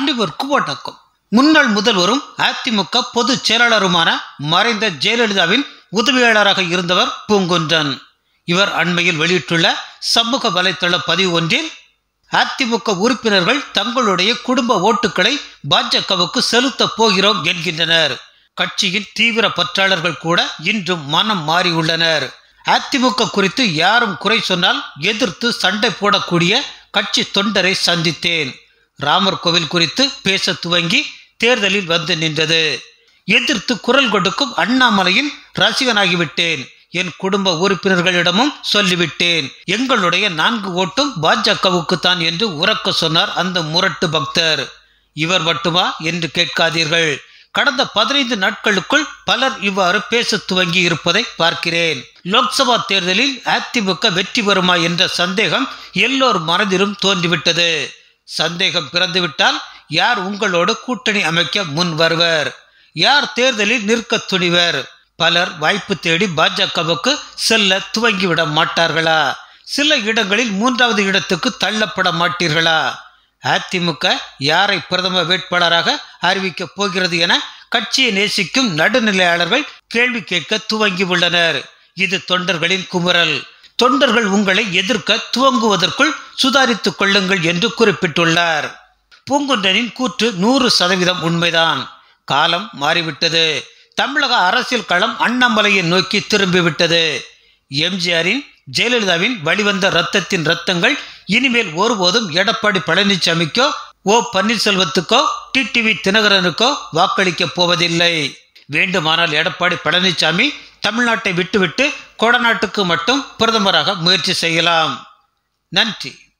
அனைவருக்கும் வணக்கம். முன்னாள் முதல்வரும் அதிமுக பொதுச் செயலாளருமான மறைந்த ஜெயலலிதாவின் உதவியாளராக இருந்தவர் பூங்குன்றன். இவர் அண்மையில் வெளியிட்டுள்ள சமூக வலைதள பதிவு ஒன்றில் அதிமுக உறுப்பினர்கள் தங்களுடைய குடும்ப ஓட்டுகளை பாஜகவுக்கு செலுத்த போகிறோம் என்கின்றனர். கட்சியின் தீவிர பற்றாளர்கள் கூட இன்றும் மனம் மாறியுள்ளனர். அதிமுக குறித்து யாரும் குறை சொன்னால் எதிர்த்து சண்டை போடக்கூடிய கட்சி தொண்டரை சந்தித்தேன். ராமர் கோவில் குறித்து பேச துவங்கி தேர்தலில் வந்து நின்றது. எதிர்த்து குரல் கொடுக்கும் அண்ணாமலையின் ரசிகனாகிவிட்டேன். என் குடும்ப உறுப்பினர்களிடமும் சொல்லிவிட்டேன். எங்களுடைய 4 ஓட்டும் பாஜகவுக்கு தான் என்று உரக்க சொன்னார் அந்த முரட்டு பக்தர். இவர் மட்டுமா என்று கேட்காதீர்கள். கடந்த 15 நாட்களுக்குள் பலர் இவ்வாறு பேச துவங்கி இருப்பதை பார்க்கிறேன். லோக்சபா தேர்தலில் அதிமுக வெற்றி பெறுமா என்ற சந்தேகம் எல்லோர் மனதிலும் தோன்றிவிட்டது. சந்தேகம் பிறந்துவிட்டால் யார் உங்களோடு கூட்டணி அமைக்க முன் வருவர்? யார் தேர்தலில் நிற்க துணிவர்? பலர் வாய்ப்பு தேடி பாஜகவுக்கு செல்ல துவங்கிவிட மாட்டார்களா? சில இடங்களில் 3வது இடத்துக்கு தள்ளப்பட மாட்டீர்களா? அதிமுக யாரை பிரதம வேட்பாளராக அறிவிக்கப் போகிறது என கட்சியை நேசிக்கும் நடுநிலையாளர்கள் கேள்வி கேட்க துவங்கி உள்ளனர். இது தொண்டர்களின் குமுறல். தொண்டர்கள் உங்களை எதிர்க்க துவங்குவதற்குள் சுதாரித்துக் கொள்ளுங்கள் என்று குறிப்பிட்டுள்ளார். பூங்குன்றனின் கூற்று 100% உண்மைதான். காலம் மாறிவிட்டது. தமிழக அரசியல் களம் அண்ணாமலையை நோக்கி திரும்பிவிட்டது. எம்ஜிஆரின் ஜெயலலிதாவின் வழிவந்த ரத்தத்தின் ரத்தங்கள் இனிமேல் ஒருபோதும் எடப்பாடி பழனிசாமிக்கோ ஓ பன்னீர்செல்வத்துக்கோ டிடிவி தினகரனுக்கோ வாக்களிக்கப் போவதில்லை. வேண்டுமானால் எடப்பாடி பழனிசாமி தமிழ்நாட்டை விட்டுவிட்டு கொடநாட்டுக்கு மட்டும் பிரதமராக முயற்சி செய்யலாம். நன்றி.